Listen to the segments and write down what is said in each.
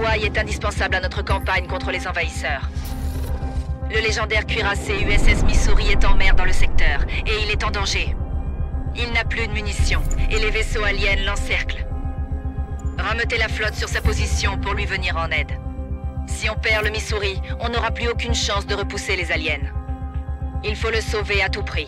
Hawaii est indispensable à notre campagne contre les envahisseurs. Le légendaire cuirassé USS Missouri est en mer dans le secteur, et il est en danger. Il n'a plus de munitions, et les vaisseaux aliens l'encerclent. Rameutez la flotte sur sa position pour lui venir en aide. Si on perd le Missouri, on n'aura plus aucune chance de repousser les aliens. Il faut le sauver à tout prix.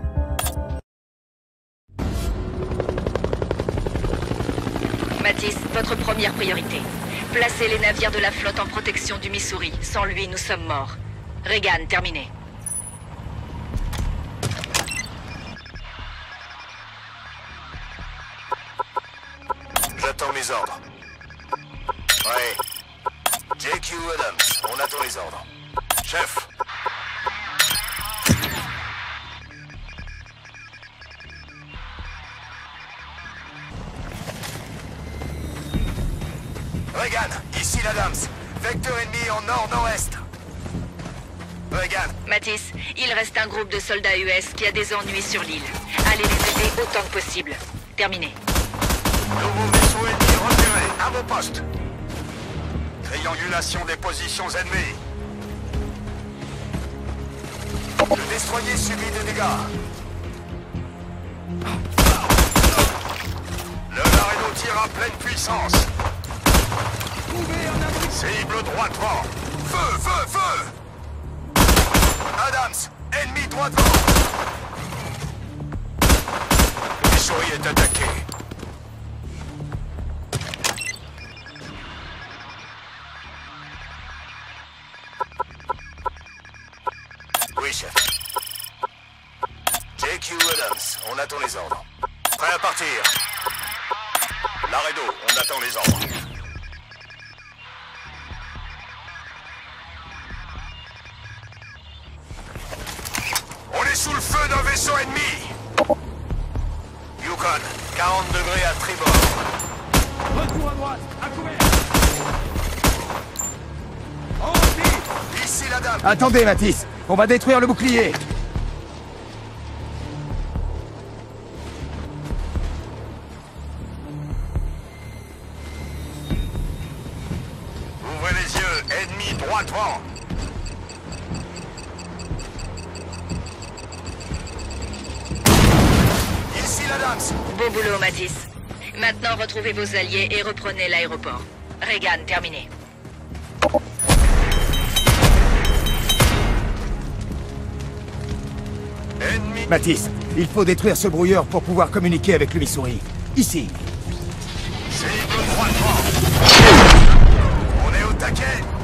Matisse, votre première priorité. Placez les navires de la flotte en protection du Missouri. Sans lui, nous sommes morts. Reagan, terminé. J'attends mes ordres. Ouais. JQ Adams, on attend les ordres. Chef. Reagan, ici l'Adams. Vecteur ennemi en nord-nord-est. Reagan. Matisse, il reste un groupe de soldats US qui a des ennuis sur l'île. Allez les aider autant que possible. Terminé. Nouveau vaisseau ennemi repéré. À vos postes. Triangulation des positions ennemies. Le destroyer subit des dégâts. Le Laredo tire à pleine puissance. Cible droit devant. Feu, feu, feu! Adams, ennemi droit devant. Missouri est attaqué. Oui, chef. JQ Adams, on attend les ordres. Prêt à partir. Laredo, on attend les ordres. On est sous le feu d'un vaisseau ennemi. Yukon, 40 degrés à tribord. Retour à droite, à couvert. Ici la dame. Attendez, Matisse, on va détruire le bouclier. Ouvrez les yeux, ennemi droit devant. Ici la dame. Beau boulot, Matisse. Maintenant, retrouvez vos alliés et reprenez l'aéroport. Reagan, terminé. Ennemi. Matisse, il faut détruire ce brouilleur pour pouvoir communiquer avec le Missouri. Ici. Cible droit devant. On est au taquet.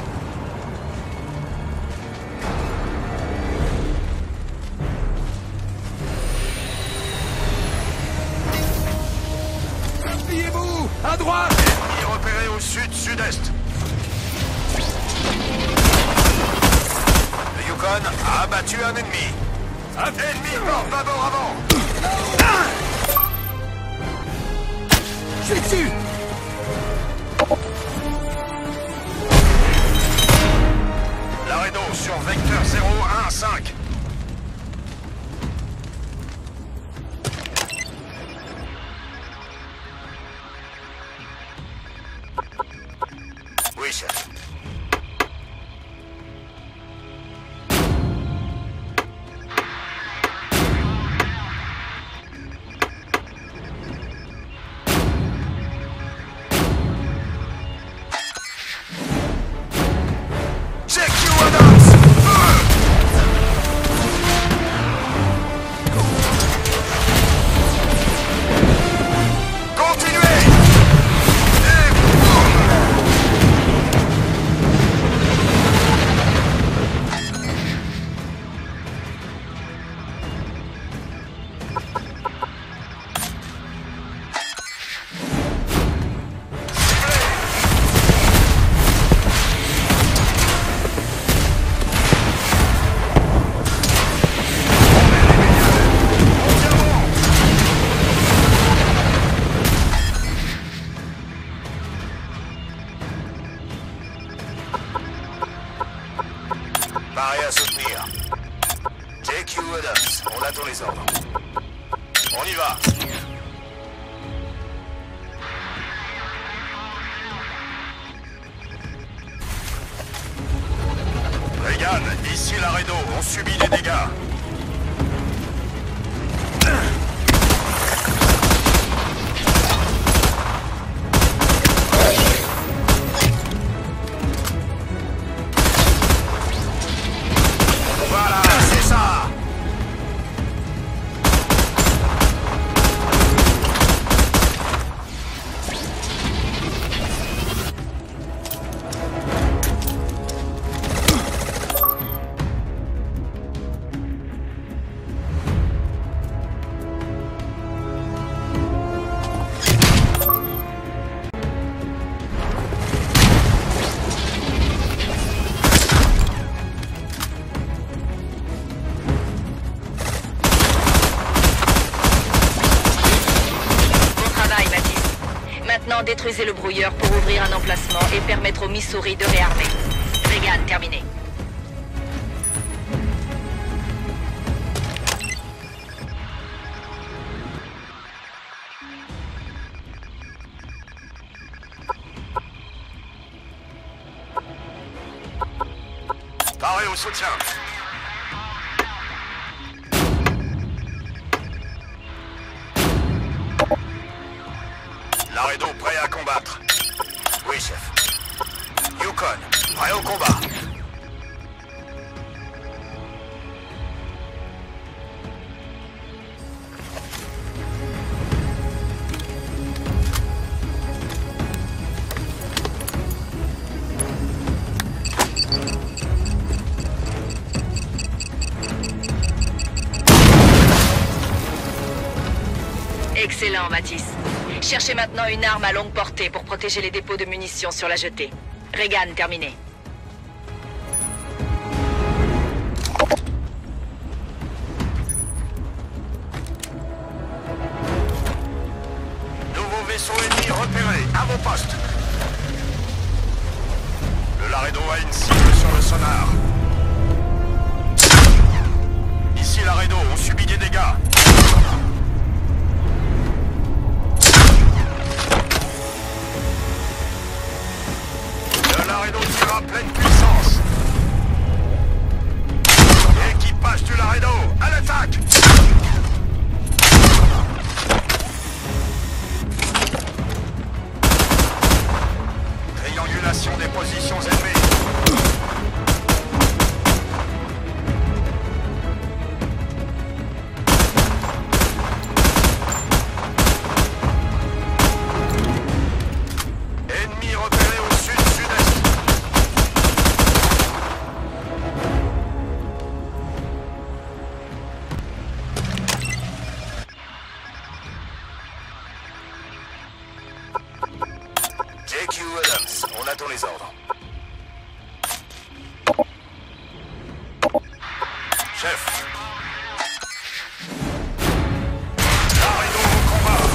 Appuyez-vous! À droite! Ennemi repéré au sud-sud-est. Le Yukon a abattu un ennemi. Ennemi bord bâbord avant. Je suis dessus! Laredo sur vecteur 015. Oui, chef. JQ Adams! Feu! Continuez! Et boum! Paré à soutenir. JQ Adams, on attend les ordres. On y va. Laredo ont subi des dégâts. Voilà, c'est ça. Maintenant, détruisez le brouilleur pour ouvrir un emplacement et permettre au Missouri de réarmer. Regan, terminé. Paré au soutien. Laredo prêt à combattre. Oui, chef. Yukon, prêt au combat. Excellent, Matisse. Cherchez maintenant une arme à longue portée pour protéger les dépôts de munitions sur la jetée. Regan, terminé. Nouveau vaisseau ennemi repéré, à vos postes. Le Laredo a une cible sur le sonar. Ici, Laredo ont subi des dégâts. Le Laredo tire à pleine puissance. Équipage du Laredo, à l'attaque! Triangulation des positions ennemies. Ennemi repéré au sud-sud-est. JQ Adams, on attend les ordres. Chef. Laredo au combat.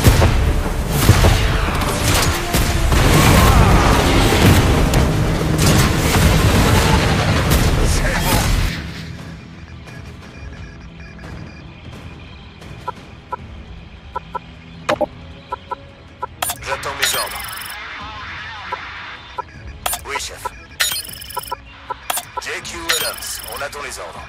C'est bon. J'attends mes ordres. Oui, chef. JQ Adams, on attend les ordres.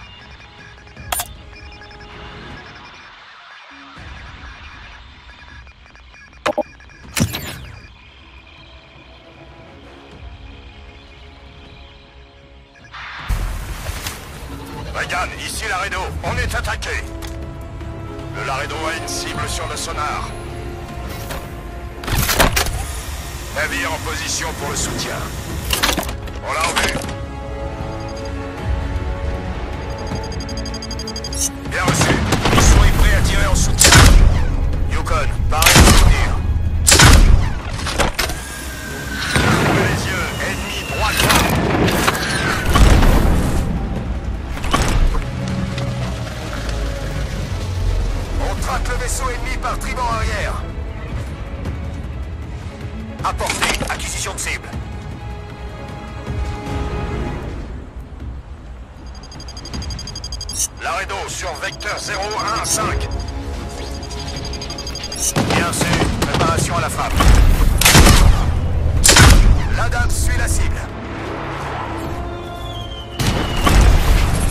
Regan, ici Laredo, on est attaqué. Le Laredo a une cible sur le sonar. Navire en position pour le soutien. On l'a revu. Bien reçu. Ils sont prêts à tirer en soutien. Yukon, pareil à soutenir. Ouvrez les yeux, ennemi droit. On traque le vaisseau ennemi par tribord arrière. Apportez, acquisition de cible. Laredo sur vecteur 015. Bien sûr, préparation à la frappe. L'Adams suit la cible.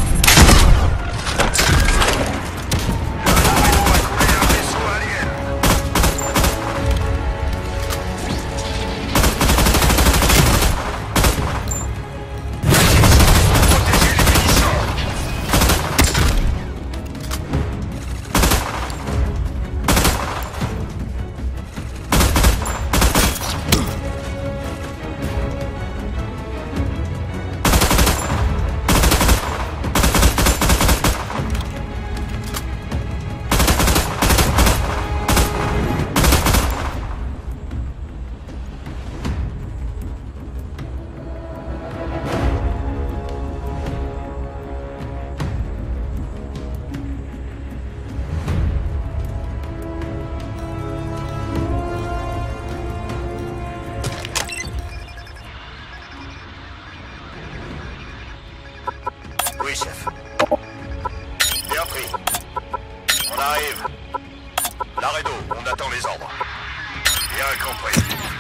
arrive. Laredo, on attend les ordres. Bien compris.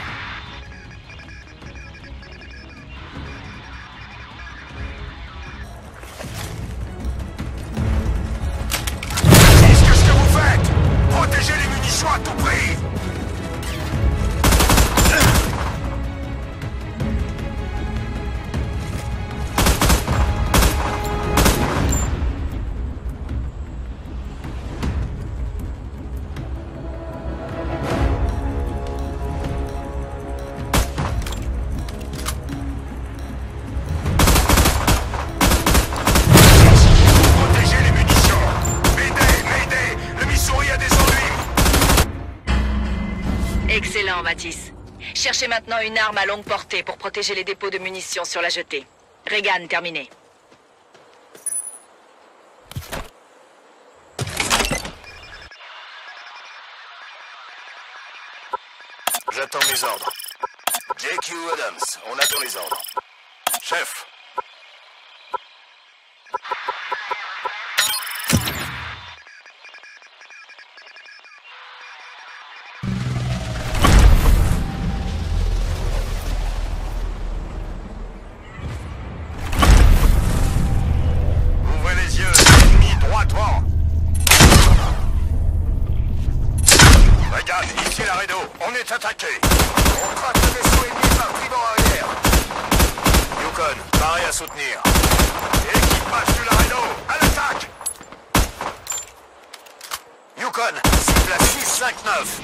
Qu'est-ce que vous faites? Protégez les munitions à tout prix! Excellent, Matisse. Cherchez maintenant une arme à longue portée pour protéger les dépôts de munitions sur la jetée. Reagan, terminé. J'attends mes ordres. J.Q. Adams, on attend les ordres. Chef. Ouvrez les yeux, ennemi droitement. Regarde, ici Laredo, on est attaqué. On traque le vaisseau ennemi par tribord arrière. Yukon, paré à soutenir. Équipage du Laredo, à l'attaque. Yukon, cible à 659.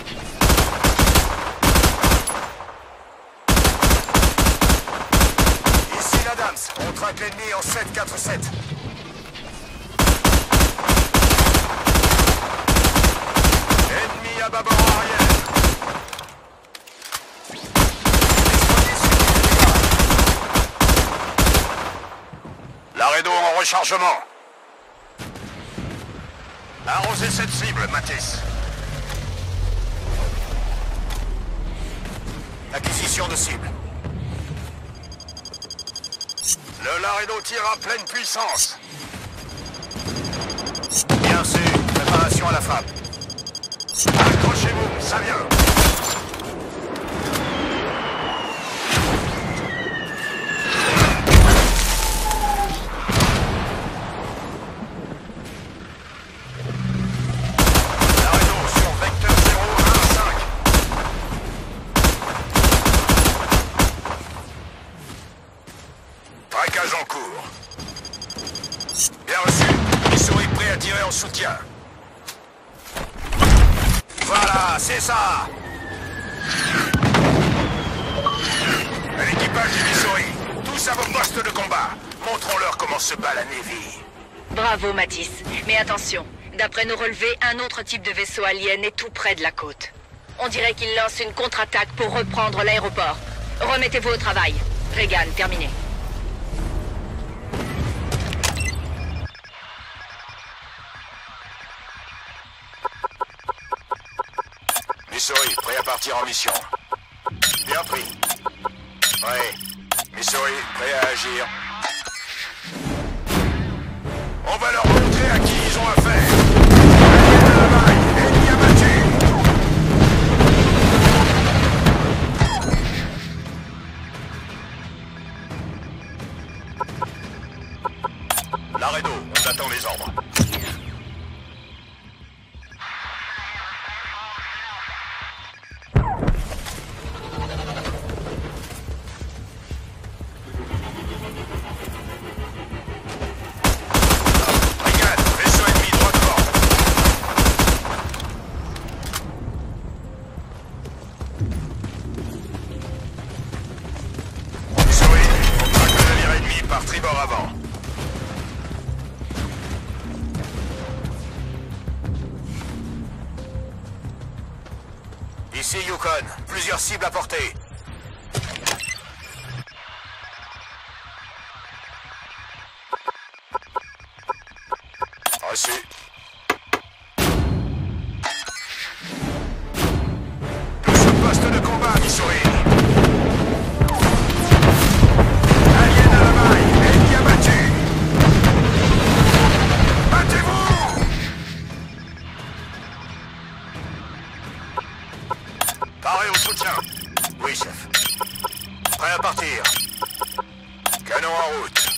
Ici l'Adams, on traque l'ennemi en 747. Ennemi à bâbord arrière. Laredo en rechargement. Arrosez cette cible, Matisse. Acquisition de cible. Le Laredo tire à pleine puissance. Bien sûr, préparation à la frappe. Accrochez-vous, ça vient. Laredo sur vecteur 015. Traquage en cours. Bien reçu. Missouri prêt à tirer en soutien. Voilà, c'est ça. L'équipage du Missouri, tous à vos postes de combat. Montrons-leur comment se bat la Navy. Bravo, Matisse. Mais attention, d'après nos relevés, un autre type de vaisseau alien est tout près de la côte. On dirait qu'il lance une contre-attaque pour reprendre l'aéroport. Remettez-vous au travail. Reagan, terminé. Missouri, prêt à partir en mission. Bien pris. Ouais. Missouri, prêt à agir. On va leur montrer à qui ils ont affaire. Alien à la maille, ennemi abattu. Laredo, on attend les ordres. Par tribord avant. Ici Yukon, plusieurs cibles à portée. Reçu. Tous au poste de combat, Missouri. Alien à la maille, ennemi abattu. Battez-vous! Paré au soutien. Oui, chef. Prêt à partir. Canon en route.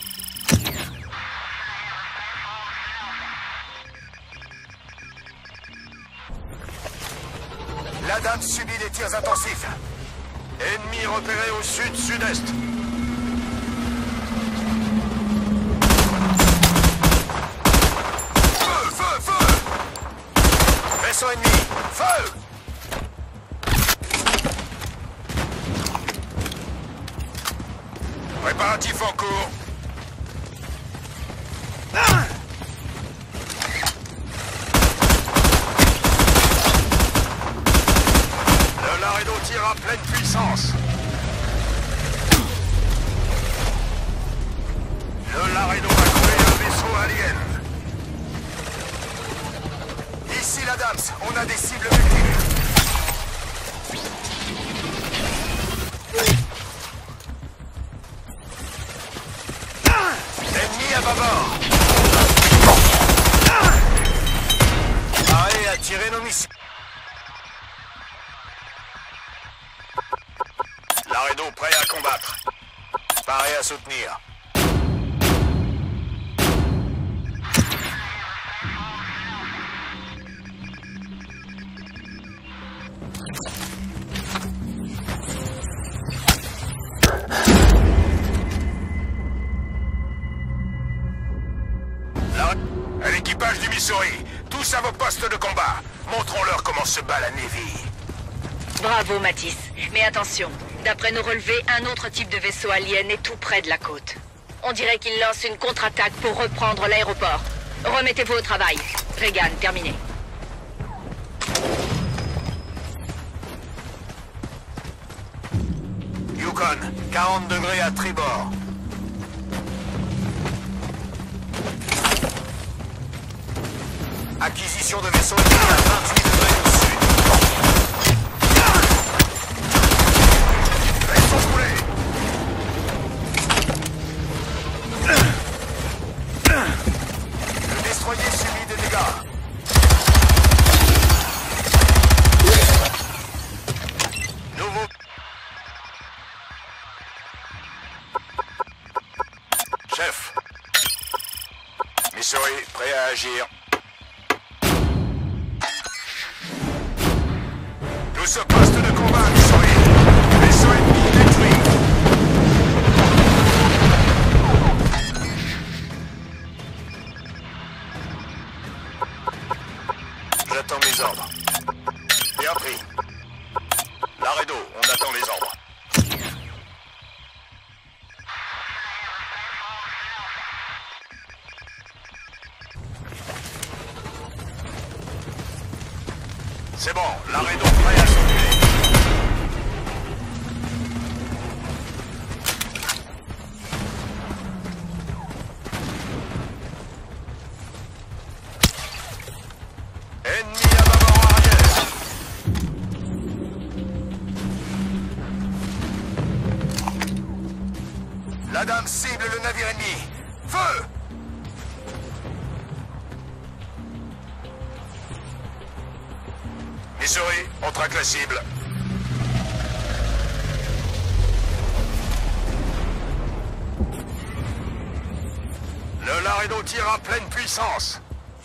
La dame subit des tirs intensifs. Ennemi repéré au sud-sud-est. Feu, feu, feu! Vaisseau ennemi, feu! Préparatifs en cours. Le Laredo tire à pleine puissance. Le Laredo va couler le vaisseau alien. Ici la Dams, on a des cibles multiples. Ennemi à bâbord. Paré à tirer nos missiles. Laredo prêt à combattre. Paré à soutenir. À l'équipage du Missouri, tous à vos postes de combat. Montrons-leur comment se bat la Navy. Bravo, Matisse. Mais attention, d'après nos relevés, un autre type de vaisseau alien est tout près de la côte. On dirait qu'il lance une contre-attaque pour reprendre l'aéroport. Remettez-vous au travail. Reagan, terminé. Yukon, 40 degrés à tribord. Acquisition de vaisseau ennemi à 28 degrés au sud. Vaisseau coulé. Le destroyer subit des dégâts. Nouveau. Chef. Missouri, prêt à agir. Ce poste de combat, Missouri. Vaisseau ennemi détruit. J'attends mes ordres. Bien pris. Laredo, on attend les ordres. C'est bon, Laredo prêt à soutenir. Ennemi à bâbord arrière. La Dame cible le navire ennemi. Feu! Missouri, on traque la cible. Le Laredo tire à pleine puissance.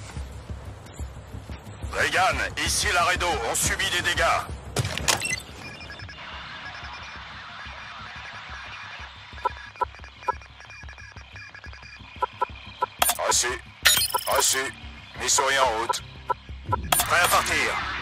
Reagan, ici Laredo, on subit des dégâts. Reçu. Reçu. Missouri en route. Prêt à partir.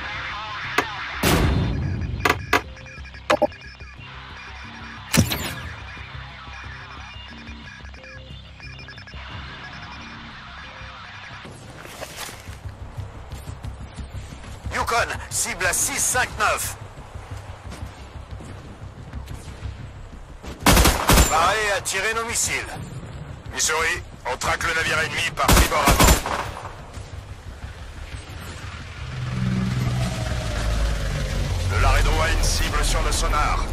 Yukon, cible à 659. Paré à tirer nos missiles. Missouri, on traque le navire ennemi par tribord avant. Le Laredo a une cible sur le sonar.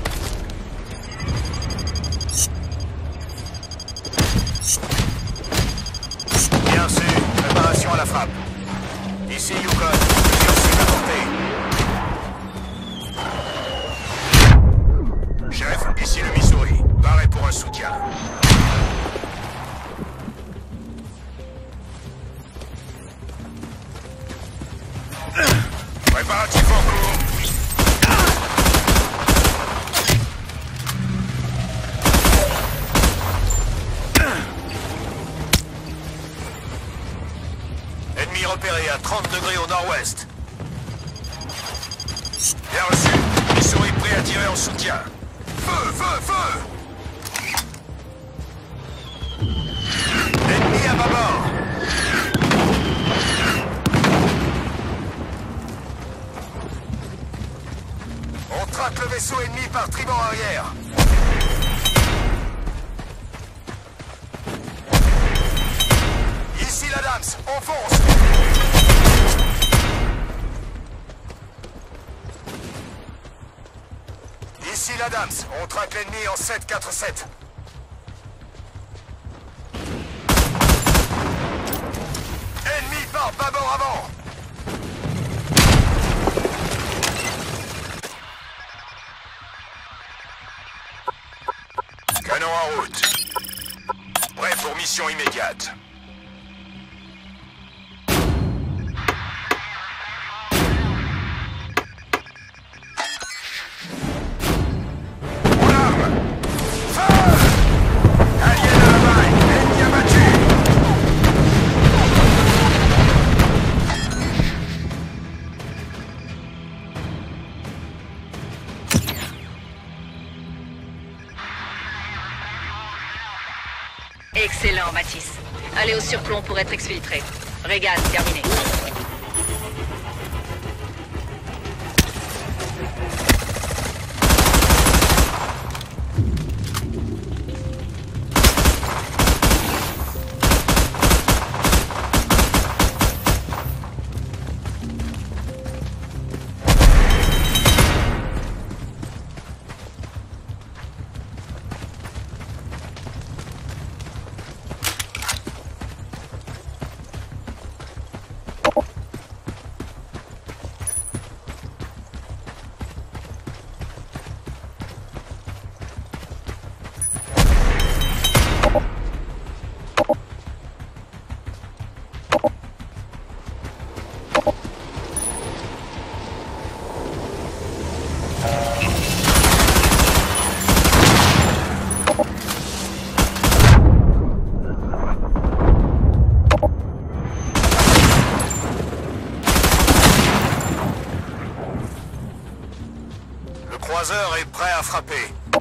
Bien sûr, préparation à la frappe. Ici Yukon, plusieurs cibles à portée. Préparatifs en cours. Ennemi repéré à 30 degrés au nord-ouest. Bien reçu. Missouri prêt à tirer en soutien. Feu, feu, feu! Ennemi à bâbord. On traque le vaisseau ennemi par tribord arrière. Ici l'Adams, on fonce. Ici l'Adams, on traque l'ennemi en 747. Ennemi par bâbord avant. Canon en route. Prêt pour mission immédiate. Excellent, Matisse. Allez au surplomb pour être exfiltré. Reagan, terminé. Le croiseur est prêt à frapper.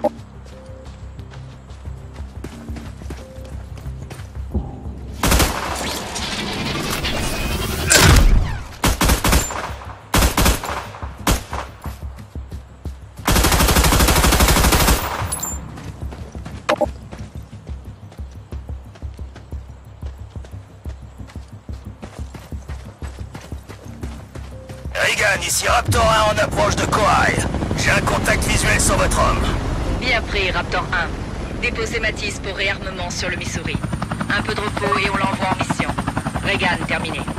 Reagan, ici Raptor 1 en approche de Corail. J'ai un contact visuel sur votre homme. Bien pris, Raptor 1. Déposez Matisse pour réarmement sur le Missouri. Un peu de repos et on l'envoie en mission. Reagan, terminé.